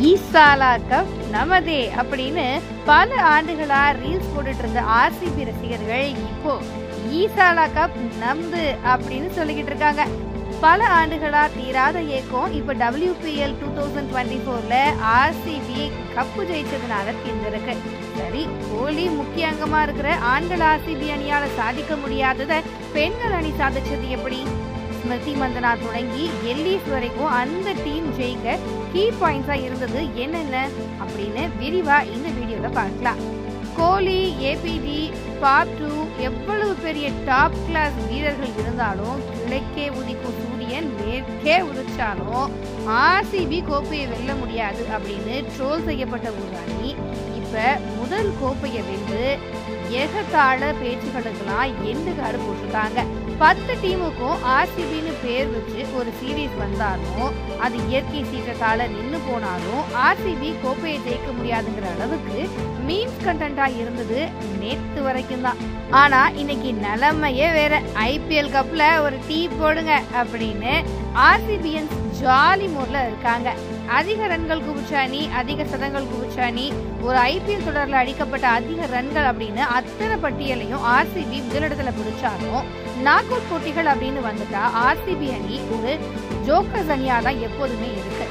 ஈசாலா cup நமதே அப்படின்னு பல ஆண்டுகளா ரீல்ஸ் போட்டுட்டு இருந்த ஆர்சிபி ரசிகர்கள் இப்போ ஈசாலா கப் நம்து அப்படின்னு சொல்லிக்கிட்டு இருக்காங்க. பல ஆண்டுகளா தீராத ஏக்கம் இப்ப WPL 2024ல ஆர்சிபி கப்பு ஜெயிச்சதுனால தீர்ந்திருக்கு. சரி, கோலி முக்கிய அங்கமா இருக்கிற ஆண்கள் ஆர்சிபி அணியால சாதிக்க முடியாதத பெண்கள் அணி சாதிச்சது எப்படி? ஸ்மிருதி மந்தனா தொடங்கி எல்லிஸ் வரைக்கும் அந்த டீம் ஜெயிக்க கீ பாயிண்ட்ஸா இருந்தது என்னென்ன அப்படின்னு விரிவா இந்த வீடியோல பார்க்கலாம். கோலி, ஏபிடி, பாப்டு எவ்வளவு பெரிய டாப் கிளாஸ் வீரர்கள் இருந்தாலும் கிழக்கே உதிக்கும் சூரியன் மேற்கே உதிச்சாலும் ஆர்சிபி கோப்பையை வெல்ல முடியாது அப்படின்னு ட்ரோல் செய்யப்பட்ட ஒரு அணி இப்ப முதல் கோப்பையை வென்று ஏகத்தாழ பேச்சுகளுக்கெல்லாம் எண்டு காடு போட்டிருக்காங்க. 10 டீமுக்கும் ஆர்சிபின்னு பேர் வச்சு ஒரு சீரீஸ் வந்தாலும் அது இயற்கை சீற்றத்தால நின்று போனாலும் ஆர்சிபி கோப்பையை ஜெயிக்க முடியாதுங்கிற அளவுக்கு மீம்ஸ் கண்டென்ட்டா இருந்தது நேத்து வரைக்கும் தான். ஆனா இன்னைக்கு நிலைமையே வேற. IPL கப்ல ஒரு டீ போடுங்க அப்படின்னு ஆர்சிபியன்ஸ் ஜாலி மோட்ல இருக்காங்க. அதிக ரன்கள் குவிச்ச அணி, அதிக சதங்கள் குவிச்ச அணி, ஒரு IPL தொடர்ல அடிக்கப்பட்ட அதிக ரன்கள் அப்படின்னு அத்தனை பட்டியலையும் ஆர்சிபி முதலிடத்துல பிடிச்சாலும் நாக் அவுட் போட்டிகள் அப்படின்னு வந்துட்டா ஆர்சிபி அணி ஒரு ஜோக்கர்ஸ் அணியா தான் எப்போதுமே இருக்கு.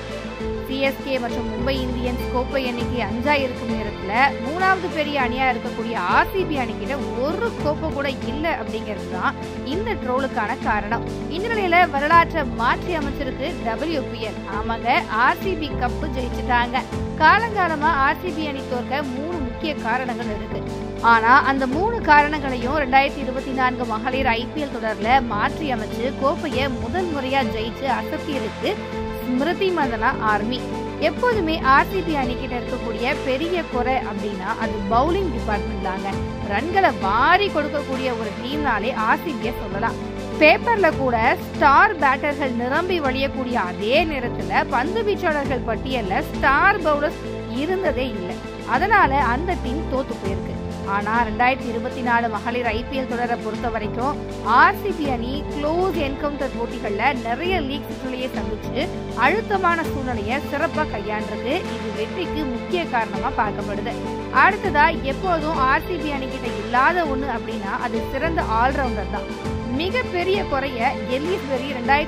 CSK மற்றும் மும்பை இந்தியன்ஸ் கோப்பை எண்ணிக்கை 5 இருக்கும் நேரத்துல 3வது பெரிய அணியா இருக்கக்கூடிய ஆர்சிபி அணிக்கிட்ட ஒரு கோப்பை கூட இல்ல அப்படிங்கிறது தான் இந்த ட்ரோலுக்கான காரணம். இந்த நிலையில வரலாற்றை மாற்றி அமைச்சிருக்கு WPL. ஆமாங்க, ஆர்சிபி கப்பு ஜெயிச்சுட்டாங்க. காலங்காலமா ஆர்சிபி அணி தோற்க 3 முக்கிய காரணங்கள் இருக்கு. ஆனா அந்த 3 காரணங்களையும் 2024 மகளிர் IPL தொடர்ல மாற்றி அமைச்சு கோப்பையை முதல் முறையா ஜெயிச்சு அசத்தி இருக்கு ஸ்மிருதி மந்தனா ஆர்மி. எப்போதுமே ஆர்சிபி அணிக்கிட்ட இருக்கக்கூடிய பெரிய குறை அப்படின்னா அது பவுலிங் டிபார்ட்மெண்ட் தாங்க. ரன்களை வாரி கொடுக்கக்கூடிய ஒரு டீம்னாலே ஆர்சிபியை சொல்லலாம். பேப்பர்ல கூட ஸ்டார் பேட்டர்கள் நிரம்பி வழியக்கூடிய அதே நேரத்துல பந்து வீச்சாளர்கள் பட்டியல்ல ஸ்டார் பவுலர்ஸ் இருந்ததே இல்லை. அதனால அந்த டீம் தோத்து போயிருக்கு. ஆனா 2024 மகளிர் IPL தொடரை பொறுத்த வரைக்கும் ஆர்சிபி அணி க்ளோஸ் என்கவுண்டர் போட்டிகள்ல நிறைய லீக் சுற்றுலையே சந்திச்சு அழுத்தமான சூழ்நிலையை சிறப்பா கையாண்டிருக்கு. இது வெற்றிக்கு முக்கிய காரணமா பார்க்கப்படுது. அடுத்ததா எப்போதும் ஆர்சிபி அணிகிட்ட இல்லாத ஒண்ணு அப்படின்னா அது சிறந்த ஆல்ரவுண்டர் தான். மிகப்பெரிய குறைய எல்லிஸ் பெரி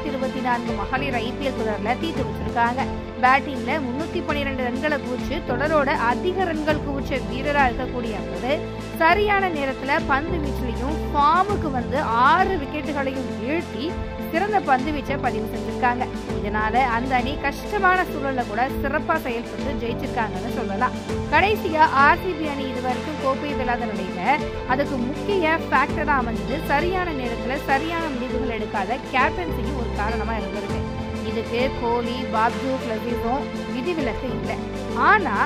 2024 மகளிர் IPL தொடர்ல தீர்த்து வச்சிருக்காங்க. பேட்டிங்ல 312 ரன்களை குவிச்சு தொடரோட அதிக ரன்கள் குவிச்ச வீரரா இருக்கக்கூடிய அவர் சரியான நேரத்துல பந்து வீச்சிலையும் ஃபார்முக்கு வந்து 6 விக்கெட்டுகளையும் வீழ்த்தி சிறந்த பந்து வீச்சை பதிவு செஞ்சிருக்காங்க. இதனால அந்த அணி கஷ்டமான சூழல்ல கூட சிறப்பா செயல்பட்டு ஜெயிச்சிருக்காங்கன்னு சொல்லலாம். கடைசியா ஆர்சிபி அணி இதுவரைக்கும் கோப்பை வெல்லாத நிலையில அதுக்கு முக்கிய ஃபேக்டரா அமைஞ்சது சரியான நேரத்துல சரியான முடிவுகள் எடுக்காத கேப்டன்சியும் ஒரு காரணமா இருந்திருக்கு. இதுக்கு கோலி, பாப்டு, பிளஸிஸும் விதிவிலக்கு இல்லை. ஆனா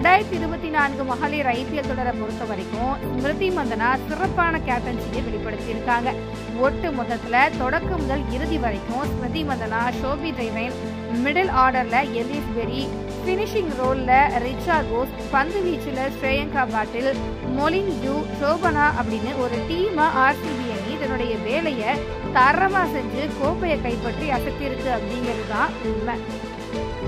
2024 மகளிர் IPL தொடரை பொறுத்த வரைக்கும் ஸ்மிருதி மந்தனா சிறப்பான கேப்டன்சியை வெளிப்படுத்தி இருக்காங்க. ஒட்டு மொத்தத்துல தொடக்கம் முதல் இறுதி வரைக்கும் Smriti Mandhana, Sophie Devine, middle ஆர்டர்ல எல்லிஸ் பெரி, பினிஷிங் ரோல்ல ரிச்சா கோஸ், பந்து வீச்சுல ஸ்ரேயங்கா பாட்டில், மொலின் யூ, சோபனா அப்படின்னு ஒரு டீமா ஆர்சிபி அணி தன்னுடைய வேலையை தரமா செஞ்சு கோப்பையை கைப்பற்றி அசத்திருக்கு அப்படிங்கிறது தான் உண்மை.